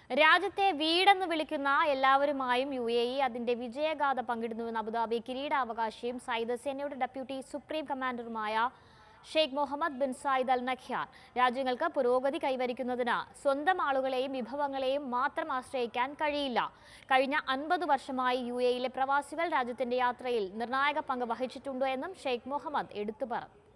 രാജ്യത്തെ വീടെന്ന് വിളിക്കുന്ന എല്ലാവരുമായും UAE അതിന്റെ വിജയഗാഥ പങ്കിടുന്നുവെന്ന് അബുദാബി കിരീടാവകാശിയും സായുധ സേനയുടെ ഡെപ്യൂട്ടി സുപ്രീം കമാൻഡറുമായ Sheikh Mohammed bin Zayed Al Nahyan രാജ്യങ്ങൾക്ക് പുരോഗതി കൈവരിക്കുന്നതിന് സ്വന്തം ആളുകളെയും വിഭവങ്ങളെയും മാത്രം ആശ്രയിക്കാൻ കഴിയില്ല. കഴിഞ്ഞ 50 വർഷമായി UAE-യിലെ പ്രവാസികൾ രാജ്യത്തിന്റെ യാത്രയിൽ നിർണായക പങ്ക് വഹിച്ചിട്ടുണ്ട് എന്നും ഷെയ്ഖ് മുഹമ്മദ് എടുത്തു പറഞ്ഞു.